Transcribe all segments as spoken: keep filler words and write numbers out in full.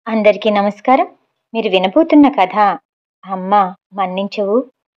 అందరికీ నమస్కారం. మీరు వినబోతున్న కథ అమ్మ మన్నించవు.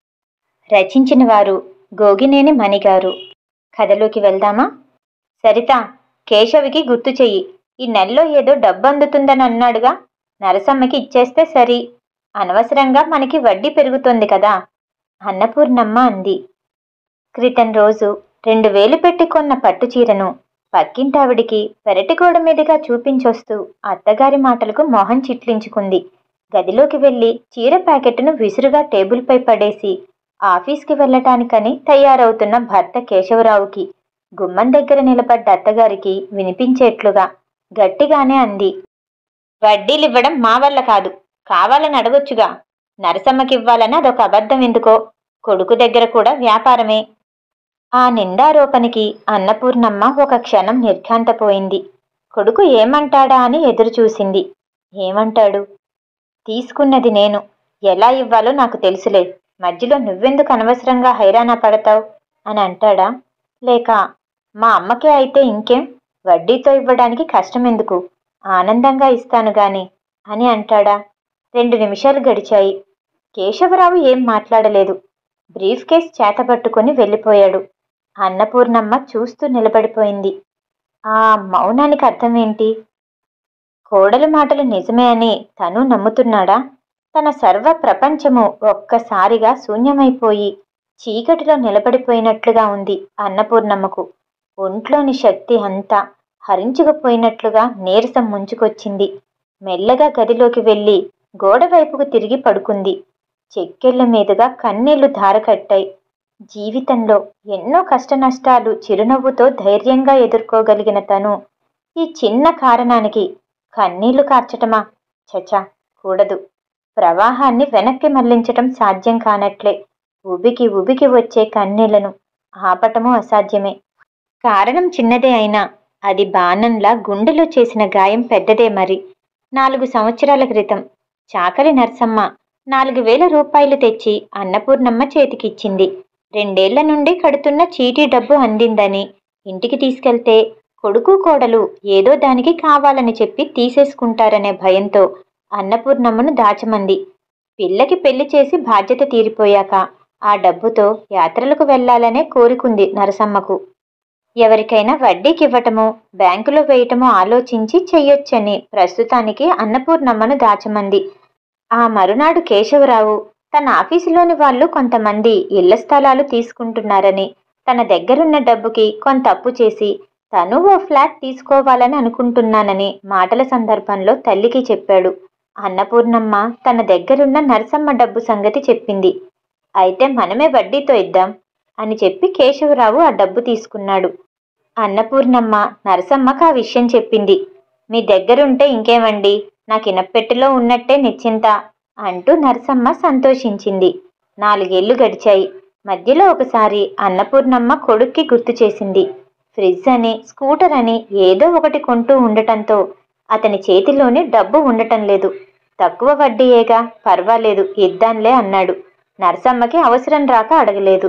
రచించిన వారు గోగినేని మణిగారు. కథలోకి వెళ్దామా? సరిత, కేశవికి గుర్తు చెయ్యి. ఈ నెలలో ఏదో డబ్బు అందుతుందని అన్నాడుగా, నరసమ్మకి ఇచ్చేస్తే సరి. అనవసరంగా మనకి వడ్డీ పెరుగుతోంది కదా, అన్నపూర్ణమ్మ అంది. క్రితం రోజు రెండు వేలు పెట్టి కొన్న పట్టు చీరను పక్కింటావిడికి పెరటిగోడ మీదుగా చూపించొస్తూ అత్తగారి మాటలకు మొహం చిట్లించుకుంది. గదిలోకి వెళ్లి చీర ప్యాకెట్ను విసురుగా టేబుల్పై పడేసి ఆఫీస్కి వెళ్లటానికని తయారవుతున్న భర్త కేశవరావుకి గుమ్మం దగ్గర నిలబడ్డ అత్తగారికి వినిపించేట్లుగా గట్టిగానే అంది. వడ్డీలివ్వడం మా వల్ల కాదు, కావాలని అడగొచ్చుగా. నరసమ్మకివ్వాలని అదొక అబద్ధం ఎందుకో. కొడుకు దగ్గర కూడా వ్యాపారమే. ఆ నిందారోపణకి అన్నపూర్ణమ్మ ఒక క్షణం నిర్ఘాంతపోయింది. కొడుకు ఏమంటాడా అని ఎదురుచూసింది. ఏమంటాడు? తీసుకున్నది నేను, ఎలా ఇవ్వాలో నాకు తెలుసులే, మధ్యలో నువ్వెందుకు అనవసరంగా హైరాణ పడతావు అని అంటాడా? లేక మా అమ్మకే అయితే ఇంకేం, వడ్డీతో ఇవ్వడానికి కష్టమెందుకు, ఆనందంగా ఇస్తాను గాని అని అంటాడా? రెండు నిమిషాలు గడిచాయి. కేశవరావు ఏం మాట్లాడలేదు. బ్రీఫ్ కేస్ చేతపట్టుకుని వెళ్ళిపోయాడు. అన్నపూర్ణమ్మ చూస్తూ నిలబడిపోయింది. ఆ మౌనానికి అర్థమేంటి? కోడలు మాటలు నిజమే అని తను నమ్ముతున్నాడా? తన సర్వ ప్రపంచము ఒక్కసారిగా శూన్యమైపోయి చీకటిలో నిలబడిపోయినట్లుగా ఉంది అన్నపూర్ణమ్మకు. ఒంట్లోని శక్తి అంతా హరించుకుపోయినట్లుగా నీరసం ముంచుకొచ్చింది. మెల్లగా గదిలోకి వెళ్ళి గోడవైపుకు తిరిగి పడుకుంది. చెక్కెళ్ల మీదుగా కన్నీళ్లు ధారకట్టాయి. జీవితంలో ఎన్నో కష్టనష్టాలు చిరునవ్వుతో ధైర్యంగా ఎదుర్కోగలిగిన తను ఈ చిన్న కారణానికి కన్నీళ్లు కార్చటమా? చచా, కూడదు. ప్రవాహాన్ని వెనక్కి మళ్లించటం సాధ్యం కానట్లే ఉబికి ఉబికి వచ్చే కన్నీళ్లను ఆపటము అసాధ్యమే. కారణం చిన్నదే అయినా అది బాణంలా గుండెలో చేసిన గాయం పెద్దదే. మరి నాలుగు సంవత్సరాల క్రితం చాకలి నర్సమ్మ నాలుగు వేల రూపాయలు తెచ్చి అన్నపూర్ణమ్మ చేతికిచ్చింది. రెండేళ్ల నుండి కడుతున్న చీటీ డబ్బు అందిందని ఇంటికి తీసుకెళ్తే కొడుకు కోడలు ఏదో దానికి కావాలని చెప్పి తీసేసుకుంటారనే భయంతో అన్నపూర్ణమ్మను దాచమంది. పిల్లకి పెళ్లి చేసి బాధ్యత తీరిపోయాక ఆ డబ్బుతో యాత్రలకు వెళ్లాలనే కోరుకుంది నరసమ్మకు. ఎవరికైనా వడ్డీకివ్వటమో బ్యాంకులో వేయటమో ఆలోచించి చెయ్యొచ్చని ప్రస్తుతానికి అన్నపూర్ణమ్మను దాచమంది. ఆ మరునాడు కేశవరావు తన ఆఫీసులోని వాళ్ళు కొంతమంది ఇళ్ల స్థలాలు తీసుకుంటున్నారని, తన దగ్గరున్న డబ్బుకి కొంత అప్పు చేసి తను ఓ ఫ్లాట్ తీసుకోవాలని అనుకుంటున్నానని మాటల సందర్భంలో తల్లికి చెప్పాడు. అన్నపూర్ణమ్మ తన దగ్గరున్న నరసమ్మ డబ్బు సంగతి చెప్పింది. అయితే మనమే వడ్డీతో ఇద్దాం అని చెప్పి కేశవరావు ఆ డబ్బు తీసుకున్నాడు. అన్నపూర్ణమ్మ నరసమ్మకు ఆ విషయం చెప్పింది. మీ దగ్గరుంటే ఇంకేమండి, నాకు ఇనప్పెట్టెలో ఉన్నట్టే నిశ్చింత అంటూ నరసమ్మ సంతోషించింది. నాలుగేళ్లు గడిచాయి. మధ్యలో ఒకసారి అన్నపూర్ణమ్మ కొడుక్కి గుర్తు చేసింది. ఫ్రిడ్జ్ అని, స్కూటర్ అని ఏదో ఒకటి కొంటూ ఉండటంతో అతని చేతిలోనే డబ్బు ఉండటం లేదు. తక్కువ వడ్డీయేగా, పర్వాలేదు ఇద్దాంలే అన్నాడు. నరసమ్మకి అవసరం రాక అడగలేదు.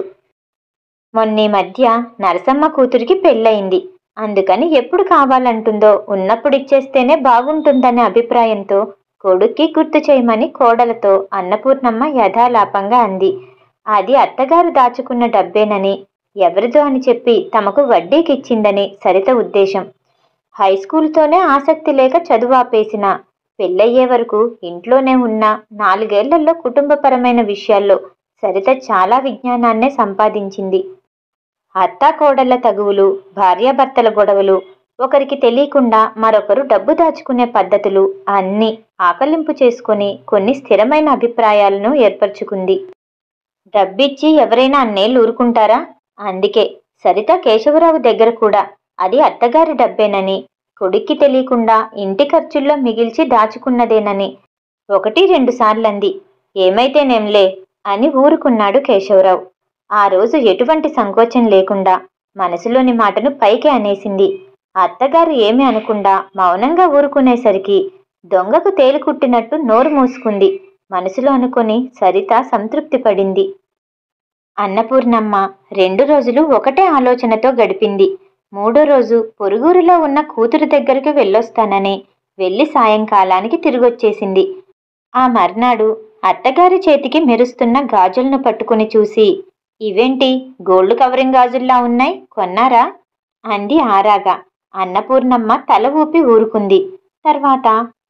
మొన్నీ మధ్య నరసమ్మ కూతురికి పెళ్ళయింది. అందుకని ఎప్పుడు కావాలంటుందో ఉన్నప్పుడు ఇచ్చేస్తేనే బాగుంటుందనే అభిప్రాయంతో కొడుక్కి గుర్తు చేయమని కోడలతో అన్నపూర్ణమ్మ యథాలాపంగా అంది. అది అత్తగారు దాచుకున్న డబ్బేనని, ఎవరిదో అని చెప్పి తమకు వడ్డీకిచ్చిందని సరిత ఉద్దేశం. హైస్కూల్తోనే ఆసక్తి లేక చదువు ఆపేసిన, పెళ్ళయ్యే వరకు ఇంట్లోనే ఉన్న నాలుగేళ్లలో కుటుంబపరమైన విషయాల్లో సరిత చాలా విజ్ఞానాన్నే సంపాదించింది. అత్తా కోడళ్ల తగువులు, భార్యాభర్తల గొడవలు, ఒకరికి తెలియకుండా మరొకరు డబ్బు దాచుకునే పద్ధతులు అన్నీ ఆకలింపు చేసుకుని కొన్ని స్థిరమైన అభిప్రాయాలను ఏర్పరచుకుంది. డబ్బిచ్చి ఎవరైనా అన్నేళ్ళు ఊరుకుంటారా? అందుకే సరిత కేశవరావు దగ్గర కూడా అది అత్తగారి డబ్బేనని, కొడుక్కి తెలియకుండా ఇంటి ఖర్చుల్లో మిగిల్చి దాచుకున్నదేనని ఒకటి రెండు సార్లంది. ఏమైతేనేంలే అని ఊరుకున్నాడు కేశవరావు. ఆ రోజు ఎటువంటి సంకోచం లేకుండా మనసులోని మాటను పైకి అనేసింది. అత్తగారు ఏమీ అనకుండా మౌనంగా ఊరుకునేసరికి దొంగకు తేలుకుట్టినట్టు నోరు మూసుకుంది. మనసులో అనుకుని సరిత సంతృప్తి పడింది. అన్నపూర్ణమ్మ రెండు రోజులు ఒకటే ఆలోచనతో గడిపింది. మూడో రోజు పొరుగురులో ఉన్న కూతురు దగ్గరికి వెళ్ళొస్తానని, వెళ్ళి సాయంకాలానికి తిరిగొచ్చేసింది. ఆ మర్నాడు అత్తగారి చేతికి మెరుస్తున్న గాజులను పట్టుకుని చూసి, ఇవేంటి గోల్డ్ కవరింగ్ గాజుల్లా ఉన్నాయి, కొన్నారా అంది ఆరాగా. అన్నపూర్ణమ్మ తల ఊపి ఊరుకుంది. తర్వాత,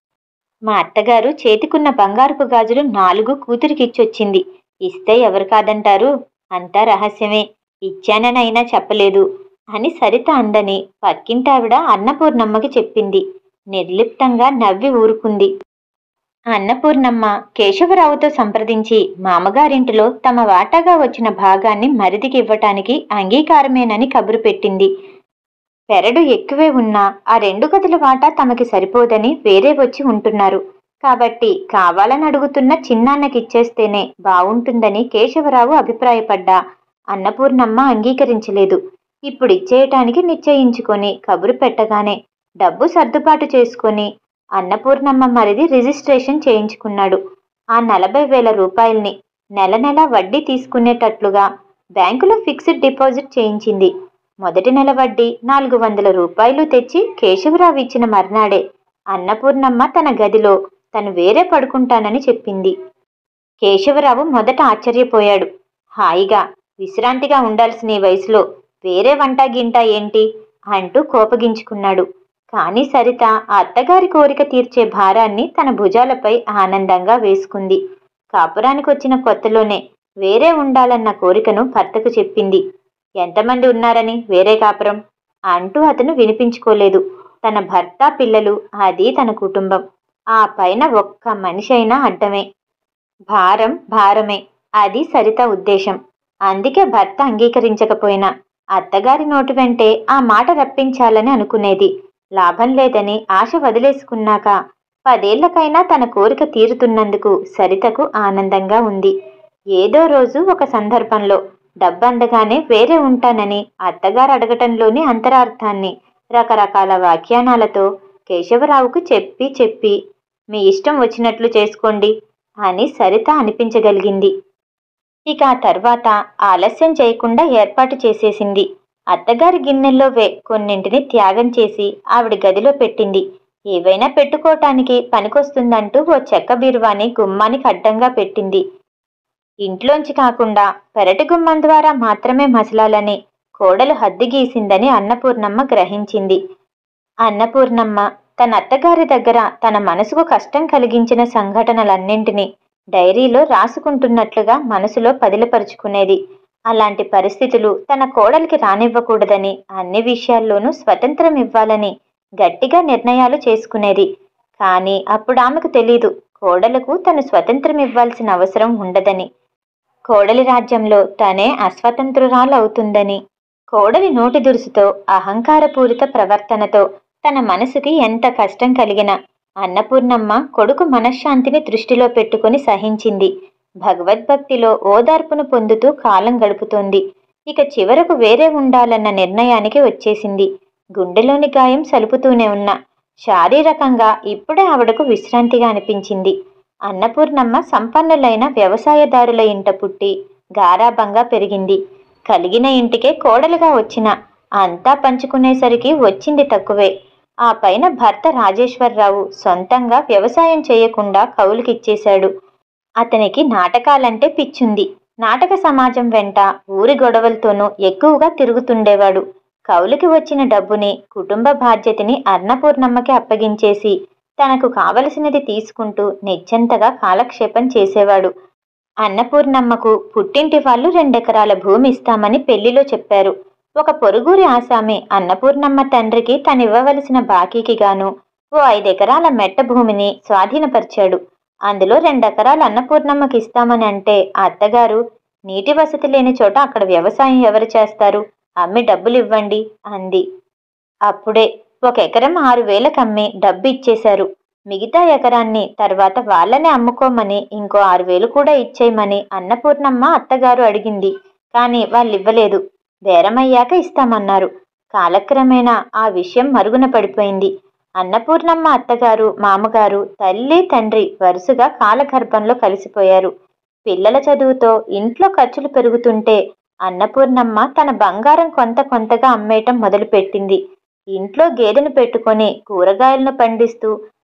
మా అత్తగారు చేతికున్న బంగారపు గాజులు నాలుగు కూతురికిచ్చొచ్చింది. ఇస్తే ఎవరు కాదంటారు, అంతా రహస్యమే, ఇచ్చాననైనా చెప్పలేదు అని సరిత అందని పక్కింటావిడ అన్నపూర్ణమ్మకి చెప్పింది. నిర్లిప్తంగా నవ్వి ఊరుకుంది. అన్నపూర్ణమ్మ కేశవరావుతో సంప్రదించి మామగారింటిలో తమ వాటాగా వచ్చిన భాగాన్ని మరిదికి ఇవ్వటానికి అంగీకారమేనని కబురు పెట్టింది. పెరడు ఎక్కువే ఉన్నా ఆ రెండు గదుల వాటా తమకి సరిపోదని వేరే వచ్చి ఉంటున్నారు. కాబట్టి కావాలని అడుగుతున్న చిన్నాన్నకిచ్చేస్తేనే బావుంటుందని కేశవరావు అభిప్రాయపడ్డా అన్నపూర్ణమ్మ అంగీకరించలేదు. ఇప్పుడిచ్చేయటానికి నిశ్చయించుకొని కబురు పెట్టగానే డబ్బు సర్దుబాటు చేసుకొని అన్నపూర్ణమ్మ మరిది రిజిస్ట్రేషన్ చేయించుకున్నాడు. ఆ నలభై వేల రూపాయల్ని నెల నెల వడ్డీ తీసుకునేటట్లుగా బ్యాంకులో ఫిక్స్డ్ డిపాజిట్ చేయించింది. మొదటి నెల వడ్డీ నాలుగు వందల రూపాయలు తెచ్చి కేశవరావు ఇచ్చిన మర్నాడే అన్నపూర్ణమ్మ తన గదిలో తను వేరే పడుకుంటానని చెప్పింది. కేశవరావు మొదట ఆశ్చర్యపోయాడు. హాయిగా విశ్రాంతిగా ఉండాల్సిన ఈ వయసులో వేరే వంట గింట ఏంటి అంటూ కోపగించుకున్నాడు. కాని సరిత ఆ అత్తగారి కోరిక తీర్చే భారాన్ని తన భుజాలపై ఆనందంగా వేసుకుంది. కాపురానికి వచ్చిన కొత్తలోనే వేరే ఉండాలన్న కోరికను భర్తకు చెప్పింది. ఎంతమంది ఉన్నారని వేరే కాపురం అంటూ అతను వినిపించుకోలేదు. తన భర్త, పిల్లలు, అది తన కుటుంబం. ఆ పైన ఒక్క మనిషి అయినా అడ్డమే. భారం భారమే, అది సరిత ఉద్దేశం. అందుకే భర్త అంగీకరించకపోయినా అత్తగారి నోటి వెంటే ఆ మాట రప్పించాలని అనుకునేది. లాభం లేదని ఆశ వదిలేసుకున్నాక పదేళ్లకైనా తన కోరిక తీరుతున్నందుకు సరితకు ఆనందంగా ఉంది. ఏదో రోజు ఒక సందర్భంలో డబ్బందగానే వేరే ఉంటానని అత్తగారు అడగటంలోని అంతరార్థాన్ని రకరకాల వ్యాఖ్యానాలతో కేశవరావుకు చెప్పి చెప్పి మీ ఇష్టం వచ్చినట్లు చేసుకోండి అని సరిత అనిపించగలిగింది. ఇక ఆ తర్వాత ఆలస్యం చేయకుండా ఏర్పాటు చేసేసింది. అత్తగారి గిన్నెల్లో వే కొన్నింటిని త్యాగం చేసి ఆవిడ గదిలో పెట్టింది. ఏవైనా పెట్టుకోవటానికి పనికొస్తుందంటూ ఓ చెక్క బీరువాని గుమ్మానికి అడ్డంగా పెట్టింది. ఇంట్లోంచి కాకుండా పెరటి గుమ్మం ద్వారా మాత్రమే మసలాలని కోడలు హద్దు గీసిందని అన్నపూర్ణమ్మ గ్రహించింది. అన్నపూర్ణమ్మ తన అత్తగారి దగ్గర తన మనసుకు కష్టం కలిగించిన సంఘటనలన్నింటినీ డైరీలో రాసుకుంటున్నట్లుగా మనసులో పదిలపరుచుకునేది. అలాంటి పరిస్థితులు తన కోడలికి రానివ్వకూడదని, అన్ని విషయాల్లోనూ స్వతంత్రం ఇవ్వాలని గట్టిగా నిర్ణయాలు చేసుకునేది. కానీ అప్పుడు ఆమెకు తెలీదు కోడలకు తను స్వతంత్రం ఇవ్వాల్సిన అవసరం ఉండదని. కోడలి రాజ్యంలో తనే అస్వతంత్రురాలవుతుందని. కోడలి నోటి దురుసుతో, అహంకారపూరిత ప్రవర్తనతో తన మనసుకి ఎంత కష్టం కలిగినా అన్నపూర్ణమ్మ కొడుకు మనశ్శాంతిని దృష్టిలో పెట్టుకుని సహించింది. భగవద్భక్తిలో ఓదార్పును పొందుతూ కాలం గడుపుతోంది. ఇక చివరకు వేరే ఉండాలన్న నిర్ణయానికి వచ్చేసింది. గుండెలోని గాయం సలుపుతూనే ఉన్న శారీరకంగా ఇప్పుడే ఆవిడకు విశ్రాంతిగా అనిపించింది. అన్నపూర్ణమ్మ సంపన్నులైన వ్యవసాయదారుల ఇంట పుట్టి గారాబంగా పెరిగింది. కలిగిన ఇంటికే కోడలుగా వచ్చిన అంతా పంచుకునేసరికి వచ్చింది తక్కువే. ఆ పైన భర్త రాజేశ్వరరావు సొంతంగా వ్యవసాయం చేయకుండా కౌలుకిచ్చేశాడు. అతనికి నాటకాలంటే పిచ్చుంది. నాటక సమాజం వెంట ఊరి గొడవలతోనూ ఎక్కువగా తిరుగుతుండేవాడు. కౌలుకి వచ్చిన డబ్బుని, కుటుంబ బాధ్యతని అన్నపూర్ణమ్మకి అప్పగించేసి తనకు కావలసినది తీసుకుంటూ నిశ్చంతగా కాలక్షేపం చేసేవాడు. అన్నపూర్ణమ్మకు పుట్టింటి వాళ్ళు రెండెకరాల భూమి ఇస్తామని పెళ్లిలో చెప్పారు. ఒక పొరుగురి ఆసామి అన్నపూర్ణమ్మ తండ్రికి తనివ్వవలసిన బాకీకి గాను ఓ ఐదెకరాల మెట్ట భూమిని స్వాధీనపరిచాడు. అందులో రెండెకరాలు అన్నపూర్ణమ్మకి ఇస్తామని అంటే అత్తగారు, నీటి వసతి లేని చోట అక్కడ వ్యవసాయం ఎవరు చేస్తారు, అమ్మి డబ్బులు ఇవ్వండి అంది. అప్పుడే ఒక ఎకరం ఆరు వేలకు అమ్మి డబ్బు ఇచ్చేశారు. మిగతా ఎకరాన్ని తర్వాత వాళ్ళనే అమ్ముకోమని ఇంకో ఆరు వేలు కూడా ఇచ్చేయమని అన్నపూర్ణమ్మ అత్తగారు అడిగింది. కానీ వాళ్ళివ్వలేదు. బేరమయ్యాక ఇస్తామన్నారు. కాలక్రమేణా ఆ విషయం మరుగున పడిపోయింది. అన్నపూర్ణమ్మ అత్తగారు, మామగారు, తల్లి, తండ్రి వరుసగా కాలగర్భంలో కలిసిపోయారు. పిల్లల చదువుతో ఇంట్లో ఖర్చులు పెరుగుతుంటే అన్నపూర్ణమ్మ తన బంగారం కొంత కొంతగా అమ్మేయటం మొదలుపెట్టింది. ఇంట్లో గేదెను పెట్టుకొని కూరగాయలను పండిస్తూ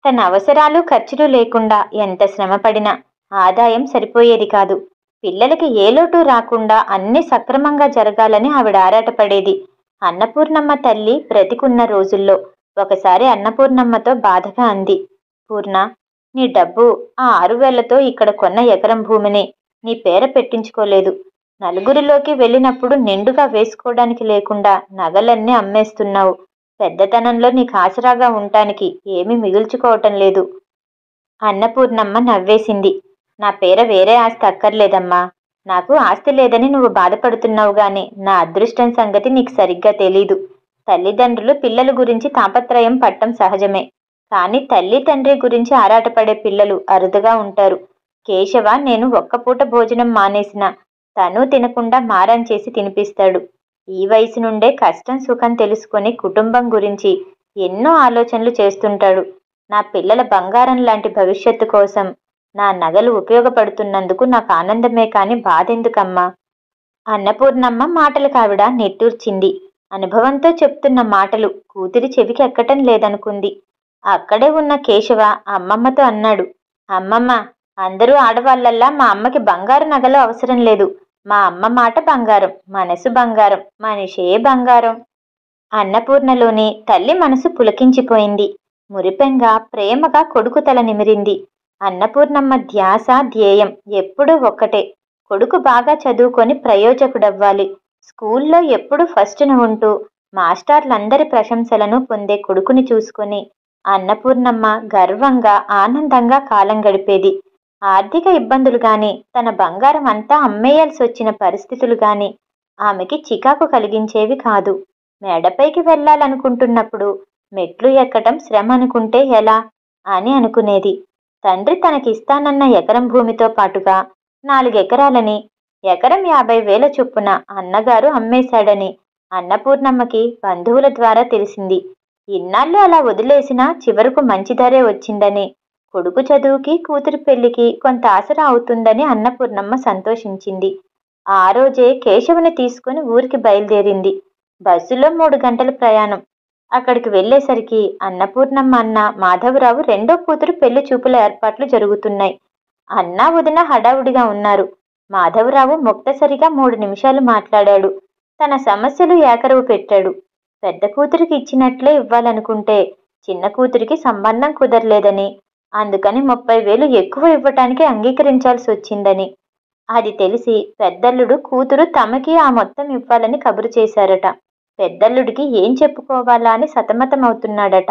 తన అవసరాలు ఖర్చులు లేకుండా ఎంత శ్రమపడినా ఆదాయం సరిపోయేది కాదు. పిల్లలకి ఏ లోటు రాకుండా అన్ని సక్రమంగా జరగాలని ఆవిడ ఆరాటపడేది. అన్నపూర్ణమ్మ తల్లి బ్రతికున్న రోజుల్లో ఒకసారి అన్నపూర్ణమ్మతో బాధగా అంది, పూర్ణ, నీ డబ్బు ఆ ఆరు వేలతో ఇక్కడ కొన్న ఎకరం భూమిని నీ పేర పెట్టించుకోలేదు. నలుగురిలోకి వెళ్ళినప్పుడు నిండుగా వేసుకోవడానికి లేకుండా నగలన్నీ అమ్మేస్తున్నావు. పెద్దతనంలో నీకు ఆసరాగా ఉండటానికి ఏమీ మిగుల్చుకోవటం లేదు. అన్నపూర్ణమ్మ నవ్వేసింది. నా పేర వేరే ఆస్తి అక్కర్లేదమ్మా. నాకు ఆస్తి లేదని నువ్వు బాధపడుతున్నావు గాని నా అదృష్టం సంగతి నీకు సరిగ్గా తెలీదు. తల్లిదండ్రులు పిల్లల గురించి తాపత్రయం పట్టం సహజమే. కానీ తల్లి తండ్రి గురించి ఆరాటపడే పిల్లలు అరుదుగా ఉంటారు. కేశవ నేను ఒక్కపూట భోజనం మానేసిన తను తినకుండా మారం చేసి తినిపిస్తాడు. ఈ వయసు నుండే కష్టం సుఖం తెలుసుకొని కుటుంబం గురించి ఎన్నో ఆలోచనలు చేస్తుంటాడు. నా పిల్లల బంగారం లాంటి భవిష్యత్తు కోసం నా నగలు ఉపయోగపడుతున్నందుకు నాకు ఆనందమే కాని బాధెందుకమ్మా? అన్నపూర్ణమ్మ మాటలకు ఆవిడ నిట్టూర్చింది. అనుభవంతో చెప్తున్న మాటలు కూతురి చెవికి ఎక్కటం లేదనుకుంది. అక్కడే ఉన్న కేశవ అమ్మమ్మతో అన్నాడు, అమ్మమ్మ, అందరూ ఆడవాళ్ళల్లా మా అమ్మకి బంగారు నగలు అవసరం లేదు. మా అమ్మ మాట బంగారం, మనసు బంగారం, మనిషే బంగారం. అన్నపూర్ణలోని తల్లి మనసు పులకించిపోయింది. మురిపెంగా ప్రేమగా కొడుకు తల నిమిరింది. అన్నపూర్ణమ్మ ధ్యాస ధ్యేయం ఎప్పుడూ ఒక్కటే, కొడుకు బాగా చదువుకొని ప్రయోజకుడవ్వాలి. స్కూల్లో ఎప్పుడూ ఫస్టున ఉంటూ మాస్టర్లందరి ప్రశంసలను పొందే కొడుకుని చూసుకొని అన్నపూర్ణమ్మ గర్వంగా ఆనందంగా కాలం గడిపేది. ఆర్థిక ఇబ్బందులు గాని తన బంగారం అంతా అమ్మేయాల్సి వచ్చిన పరిస్థితులు గాని ఆమెకి చికాకు కలిగించేవి కాదు. మేడపైకి వెళ్ళాలనుకుంటున్నప్పుడు మెట్లు ఎక్కటం శ్రమ అనుకుంటే ఎలా అని అనుకునేది. తండ్రి తనకిస్తానన్న ఎకరం భూమితో పాటుగా నాలుగెకరాలని ఎకరం యాభై వేల చొప్పున అన్నగారు అమ్మేశాడని అన్నపూర్ణమ్మకి బంధువుల ద్వారా తెలిసింది. ఇన్నాళ్ళు అలా వదిలేసినా చివరకు మంచి ధరే వచ్చిందని, కొడుకు చదువుకి కూతురి పెళ్లికి కొంత ఆసరా అవుతుందని అన్నపూర్ణమ్మ సంతోషించింది. ఆ రోజే కేశవుని తీసుకుని ఊరికి బయలుదేరింది. బస్సులో మూడు గంటల ప్రయాణం. అక్కడికి వెళ్లేసరికి అన్నపూర్ణమ్మ అన్న మాధవరావు రెండో కూతురు పెళ్లి చూపుల ఏర్పాట్లు జరుగుతున్నాయి. అన్నా వదిన హడావుడిగా ఉన్నారు. మాధవరావు ముక్తసరిగా మూడు నిమిషాలు మాట్లాడాడు. తన సమస్యలు ఏకరువు పెట్టాడు. పెద్ద కూతురికి ఇచ్చినట్లే ఇవ్వాలనుకుంటే చిన్న కూతురికి సంబంధం కుదరలేదని, అందుకని ముప్పై వేలు ఎక్కువ ఇవ్వటానికి అంగీకరించాల్సి వచ్చిందని, అది తెలిసి పెద్దల్లుడు కూతురు తమకి ఆ మొత్తం ఇవ్వాలని కబురు చేశారట. పెద్దల్లుడికి ఏం చెప్పుకోవాలా అని సతమతమవుతున్నాడట.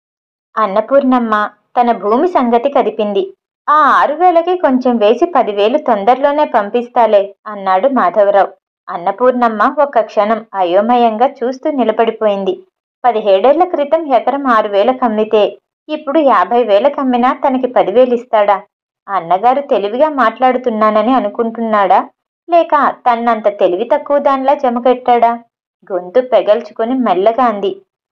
అన్నపూర్ణమ్మ తన భూమి సంగతి కదిపింది. ఆ ఆరు వేలకి కొంచెం వేసి పదివేలు తొందరలోనే పంపిస్తాలే అన్నాడు మాధవరావు. అన్నపూర్ణమ్మ ఒక్క క్షణం అయోమయంగా చూస్తూ నిలబడిపోయింది. పదిహేడేళ్ల క్రితం ఎకరం ఆరు వేలకు అమ్మితే ఇప్పుడు యాభై వేలకు అమ్మినా తనకి పదివేలు ఇస్తాడా? అన్నగారు తెలివిగా మాట్లాడుతున్నానని అనుకుంటున్నాడా, లేక తన్నంత తెలివి తక్కువ దానిలా జమకెట్టాడా? గొంతు పెగల్చుకొని మెల్లగా అంది,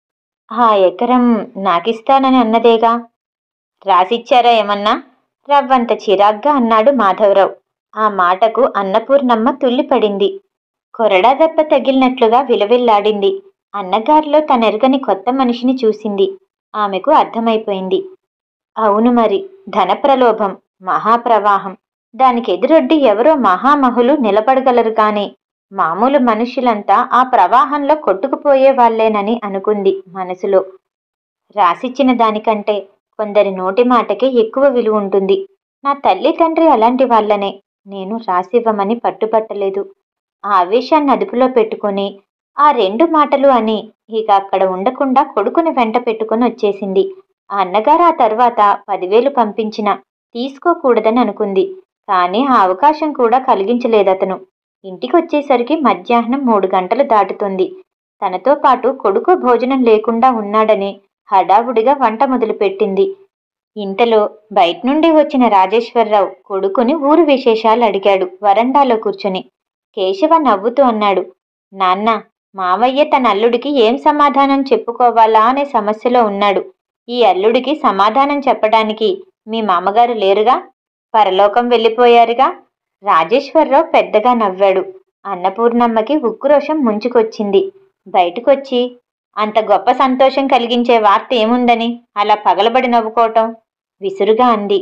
ఆ ఎకరం నాకిస్తానని అన్నదేగా. రాసిచ్చారా ఏమన్నా? రవ్వంత చిరాగ్గా అన్నాడు మాధవరావు. ఆ మాటకు అన్నపూర్ణమ్మ తుల్లిపడింది. కొరడా దెబ్బ తగిలినట్లుగా విలవిల్లాడింది. అన్నగారిలో తనెరగని కొత్త మనిషిని చూసింది. ఆమెకు అర్థమైపోయింది. అవును మరి, ధన ప్రలోభం మహాప్రవాహం. దానికి ఎదురొడ్డి ఎవరో మహామహులు నిలబడగలరు కాని మామూలు మనుషులంతా ఆ ప్రవాహంలో కొట్టుకుపోయే వాళ్లేనని అనుకుంది మనసులో. రాసిచ్చిన దానికంటే కొందరి నోటి మాటకే ఎక్కువ విలువ ఉంటుంది. నా తల్లి తండ్రి అలాంటి వాళ్లనే. నేను రాసివ్వమని పట్టుపట్టలేదు. ఆ ఆవేశాన్ని అదుపులో పెట్టుకుని ఆ రెండు మాటలు అని ఇక అక్కడ ఉండకుండా కొడుకుని వెంట పెట్టుకుని వచ్చేసింది. ఆ అన్నగారు ఆ తర్వాత పదివేలు పంపించినా తీసుకోకూడదని అనుకుంది. కానీ ఆ అవకాశం కూడా కలిగించలేదతను. ఇంటికి వచ్చేసరికి మధ్యాహ్నం మూడు గంటలు దాటుతుంది. తనతో పాటు కొడుకు భోజనం లేకుండా ఉన్నాడని హడావుడిగా వంట మొదలుపెట్టింది. ఇంతలో బయట నుండి వచ్చిన రాజేశ్వరరావు కొడుకుని ఊరు విశేషాలు అడిగాడు వరండాలో కూర్చుని. కేశవ నవ్వుతూ అన్నాడు, నాన్న, మావయ్య తన అల్లుడికి ఏం సమాధానం చెప్పుకోవాలా అనే సమస్యలో ఉన్నాడు. ఈ అల్లుడికి సమాధానం చెప్పడానికి మీ మామగారు లేరుగా, పరలోకం వెళ్ళిపోయారుగా. రాజేశ్వరరావు పెద్దగా నవ్వాడు. అన్నపూర్ణమ్మకి ఉక్రోషం ముంచుకొచ్చింది. బయటకొచ్చి, అంత గొప్ప సంతోషం కలిగించే వార్త ఏముందని అలా పగలబడి నవ్వుకోవటం? విసురుగా అంది.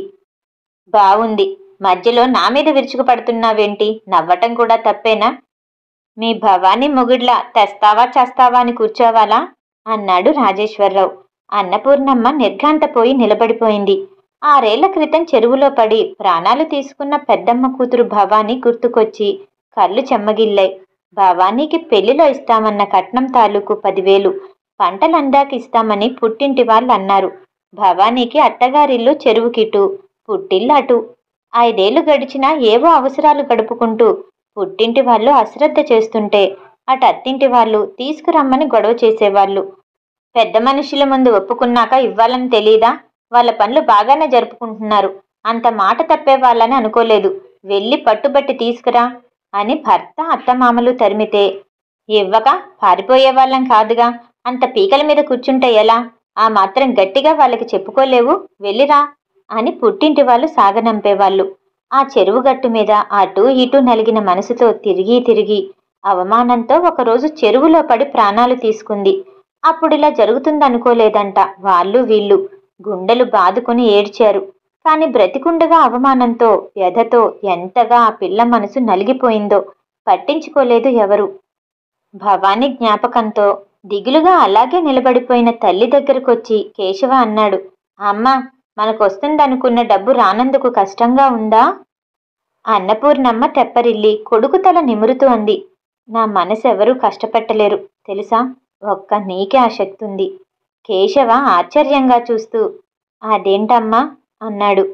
బావుంది. మధ్యలో నా మీద విరుచుకుపడుతున్నావేంటి? నవ్వటం కూడా తప్పేనా? మీ భవానీ మొగుడ్లా తెస్తావా చస్తావా అని కూర్చోవాలా? అన్నాడు రాజేశ్వరరావు. అన్నపూర్ణమ్మ నిర్ఘాంతపోయి నిలబడిపోయింది. ఆరేళ్ల క్రితం చెరువులో పడి ప్రాణాలు తీసుకున్న పెద్దమ్మ కూతురు భవానీ గుర్తుకొచ్చి కళ్ళు చెమ్మగిల్లాయి. భవానీకి పెళ్లిలో ఇస్తామన్న కట్నం తాలూకు పదివేలు పంటలందాకి ఇస్తామని పుట్టింటి వాళ్ళు అన్నారు. భవానీకి అత్తగారిల్లు చెరువుకిటు, పుట్టిల్లు అటు. ఐదేళ్లు గడిచినా ఏవో అవసరాలు గడుపుకుంటూ పుట్టింటి వాళ్ళు అశ్రద్ధ చేస్తుంటే అటు అత్తింటి వాళ్ళు తీసుకురమ్మని గొడవ చేసేవాళ్ళు. పెద్ద మనుషుల ముందు ఒప్పుకున్నాక ఇవ్వాలని తెలీదా? వాళ్ళ పనులు బాగానే జరుపుకుంటున్నారు. అంత మాట తప్పే వాళ్ళని అనుకోలేదు. వెళ్ళి పట్టుబట్టి తీసుకురా అని భర్త అత్తమామలు తరిమితే ఇవ్వక పారిపోయే వాళ్ళం కాదుగా. అంత పీకల మీద కూర్చుంటే ఎలా? ఆ మాత్రం గట్టిగా వాళ్ళకి చెప్పుకోలేవు? వెళ్ళిరా అని పుట్టింటి వాళ్ళు సాగనంపేవాళ్ళు. ఆ చెరువు గట్టు మీద అటూ ఇటూ నలిగిన మనసుతో తిరిగి తిరిగి అవమానంతో ఒకరోజు చెరువులో పడి ప్రాణాలు తీసుకుంది. అప్పుడిలా జరుగుతుందనుకోలేదంట. వాళ్ళు వీళ్ళు గుండెలు బాదుకుని ఏడ్చారు. కాని బ్రతికుండగా అవమానంతో వ్యధతో ఎంతగా ఆ పిల్ల మనసు నలిగిపోయిందో పట్టించుకోలేదు ఎవరు. భవానీ జ్ఞాపకంతో దిగులుగా అలాగే నిలబడిపోయిన తల్లి దగ్గరకొచ్చి కేశవ అన్నాడు, అమ్మా, మనకొస్తుందనుకున్న డబ్బు రానందుకు కష్టంగా ఉందా? అన్నపూర్ణమ్మ తెప్పరిల్లి కొడుకు తల నిమురుతూ అంది, నా మనసెవరూ కష్టపెట్టలేరు తెలుసా, ఒక్క నీకే ఆ శక్తి ఉంది. కేశవ ఆశ్చర్యంగా చూస్తూ అదేంటమ్మా అన్నాడు.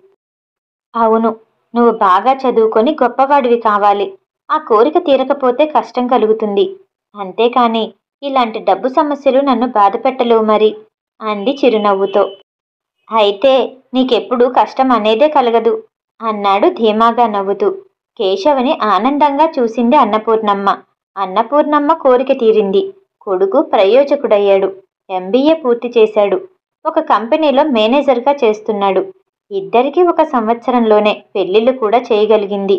అవును, నువ్వు బాగా చదువుకొని గొప్పవాడివి కావాలి. ఆ కోరిక తీరకపోతే కష్టం కలుగుతుంది. అంతేకాని ఇలాంటి డబ్బు సమస్యలు నన్ను బాధపెట్టలేవు మరి అంది చిరునవ్వుతో. అయితే నీకెప్పుడు కష్టం అనేదే కలగదు అన్నాడు ధీమాగా నవ్వుతూ. కేశవని ఆనందంగా చూసింది అన్నపూర్ణమ్మ. అన్నపూర్ణమ్మ కోరిక తీరింది. కొడుకు ప్రయోజకుడయ్యాడు. ఎంబీఏ పూర్తి చేశాడు. ఒక కంపెనీలో మేనేజర్గా చేస్తున్నాడు. ఇద్దరికీ ఒక సంవత్సరంలోనే పెళ్లిళ్ళు కూడా చేయగలిగింది.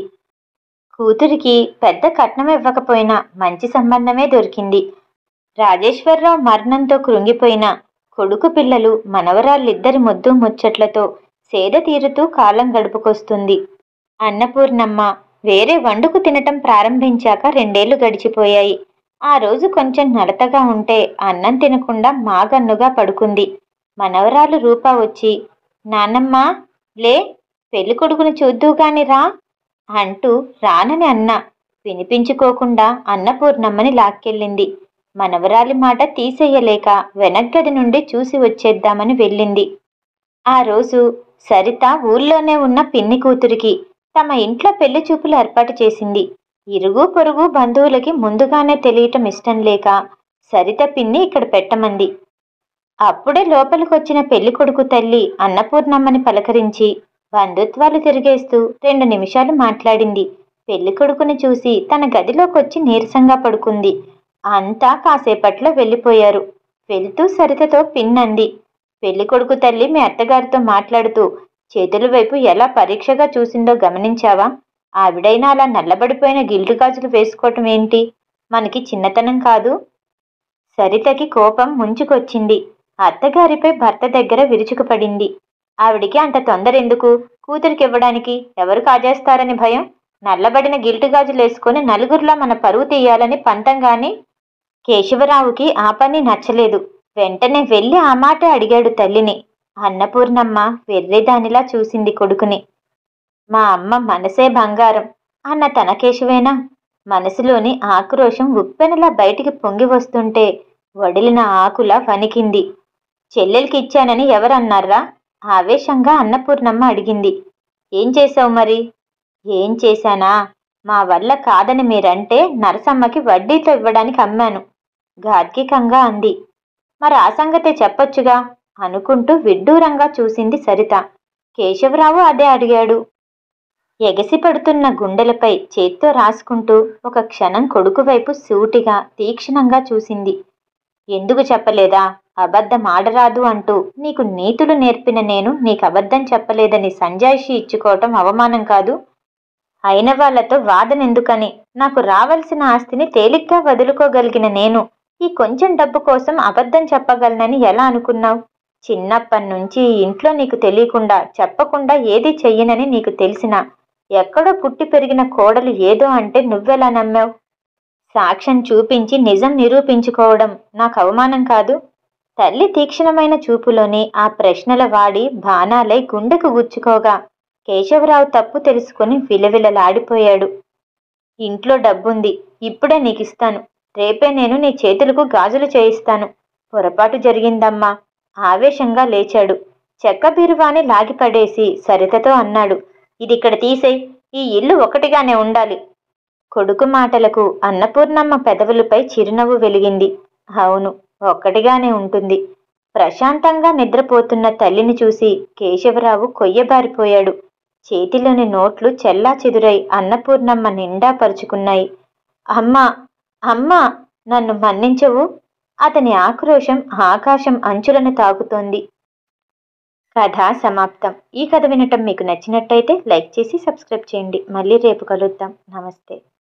కూతురికి పెద్ద కట్నం ఇవ్వకపోయినా మంచి సంబంధమే దొరికింది. రాజేశ్వరరావు మరణంతో కృంగిపోయిన కొడుకు పిల్లలు మనవరాళ్ళిద్దరి ముద్దు ముచ్చట్లతో సేద తీరుతూ కాలం గడుపుకొస్తుంది. అన్నపూర్ణమ్మ వేరే వండుకు తినటం ప్రారంభించాక రెండేళ్లు గడిచిపోయాయి. ఆ రోజు కొంచెం నలతగా ఉంటే అన్నం తినకుండా మాగన్నుగా పడుకుంది. మనవరాలు రూప వచ్చి, నాన్నమ్మా లే, పెళ్లి కొడుకుని చూద్దువుగాని రా అంటూ రానని అన్న వినిపించుకోకుండా అన్నపూర్ణమ్మని లాక్కెళ్ళింది. మనవరాలి మాట తీసేయలేక వెనగ్గది నుండి చూసి వచ్చేద్దామని వెళ్ళింది. ఆ రోజు సరిత ఊళ్ళోనే ఉన్న పిన్ని కూతురికి తమ ఇంట్లో పెళ్లి చూపులు ఏర్పాటు చేసింది. ఇరుగు పొరుగు బంధువులకి ముందుగానే తెలియటం ఇష్టం లేక సరిత పిన్ని ఇక్కడ పెట్టమంది. అప్పుడే లోపలికొచ్చిన పెళ్లి కొడుకు తల్లి అన్నపూర్ణమ్మని పలకరించి బంధుత్వాలు తిరిగేస్తూ రెండు నిమిషాలు మాట్లాడింది. పెళ్లి కొడుకుని చూసి తన గదిలోకొచ్చి నీరసంగా పడుకుంది. అంతా కాసేపట్లో వెళ్ళిపోయారు. వెళ్తూ సరితతో పిన్నంది, పెళ్లి కొడుకు తల్లి మీ అత్తగారితో మాట్లాడుతూ చేతుల వైపు ఎలా పరీక్షగా చూసిందో గమనించావా? ఆవిడైనా అలా నల్లబడిపోయిన గిల్టు గాజులు వేసుకోవటం ఏంటి? మనకి చిన్నతనం కాదు. సరితకి కోపం ముంచుకొచ్చింది. అత్తగారిపై భర్త దగ్గర విరుచుకుపడింది. ఆవిడికి అంత తొందర ఎందుకు? కూతురికి ఇవ్వడానికి ఎవరు కాజేస్తారని భయం? నల్లబడిన గిల్టు గాజులు వేసుకొని నలుగురిలో మన పరువు తీయాలని పంతంగాని. కేశవరావుకి ఆ పని నచ్చలేదు. వెంటనే వెళ్ళి ఆ మాట అడిగాడు తల్లిని. అన్నపూర్ణమ్మ వెర్రేదానిలా చూసింది కొడుకుని. మా అమ్మ మనసే బంగారం అన్న తన కేశవేనా? మనసులోని ఆక్రోశం ఉప్పెనలా బయటికి పొంగి వస్తుంటే వడిలిన ఆకులా వణికింది. చెల్లెలకి ఇచ్చానని ఎవరన్నారా? ఆవేశంగా అన్నపూర్ణమ్మ అడిగింది. ఏం చేశావు మరి? ఏం చేశానా? మా వల్ల కాదని మీరంటే నరసమ్మకి వడ్డీతో ఇవ్వడానికి అమ్మాను గార్గికంగా అంది. మరి ఆ సంగతే చెప్పొచ్చుగా అనుకుంటూ విడ్డూరంగా చూసింది సరిత. కేశవరావు అదే అడిగాడు. ఎగసి పడుతున్న గుండెలపై చేత్తో రాసుకుంటూ ఒక క్షణం కొడుకు వైపు సూటిగా తీక్షణంగా చూసింది. ఎందుకు చెప్పలేదా? అబద్ధం ఆడరాదు అంటూ నీకు నీతులు నేర్పిన నేను నీకు అబద్ధం చెప్పలేదని సంజాయిషి ఇచ్చుకోవటం అవమానం కాదు? అయిన వాళ్లతో వాదనెందుకని నాకు రావలసిన ఆస్తిని తేలిగ్గా వదులుకోగలిగిన నేను ఈ కొంచెం డబ్బు కోసం అబద్ధం చెప్పగలనని ఎలా అనుకున్నావు? చిన్నప్పటి నుంచి ఇంట్లో నీకు తెలియకుండా చెప్పకుండా ఏది చెయ్యనని నీకు తెలిసినా ఎక్కడో పుట్టి పెరిగిన కోడలు ఏదో అంటే నువ్వెలా నమ్మావు? సాక్ష్యం చూపించి నిజం నిరూపించుకోవడం నాకు అవమానం కాదు? తల్లి తీక్షణమైన చూపులోని ఆ ప్రశ్నల వాడి బాణాలై గుండెకు గుచ్చుకోగా కేశవరావు తప్పు తెలుసుకుని విలవిలలాడిపోయాడు. ఇంట్లో డబ్బుంది, ఇప్పుడే నీకిస్తాను. రేపే నేను నీ చేతులకు గాజులు చేయిస్తాను. పొరపాటు జరిగిందమ్మా. ఆవేశంగా లేచాడు. చెక్క బీరువాని లాగిపడేసి సరితతో అన్నాడు, ఇదిక్కడ తీసేయ్. ఈ ఇల్లు ఒకటిగానే ఉండాలి. కొడుకు మాటలకు అన్నపూర్ణమ్మ పెదవులపై చిరునవ్వు వెలిగింది. అవును, ఒక్కటిగానే ఉంటుంది. ప్రశాంతంగా నిద్రపోతున్న తల్లిని చూసి కేశవరావు కొయ్యబారిపోయాడు. చేతిలోని నోట్లు చెల్లా చెదురై అన్నపూర్ణమ్మ నిండా పరుచుకున్నాయి. అమ్మా, అమ్మా, నన్ను మన్నించవు? అతని ఆక్రోశం ఆకాశం అంచులను తాకుతోంది. కథ సమాప్తం. ఈ కథ వినటం మీకు నచ్చినట్టయితే లైక్ చేసి సబ్స్క్రైబ్ చేయండి. మళ్ళీ రేపు కలుద్దాం. నమస్తే.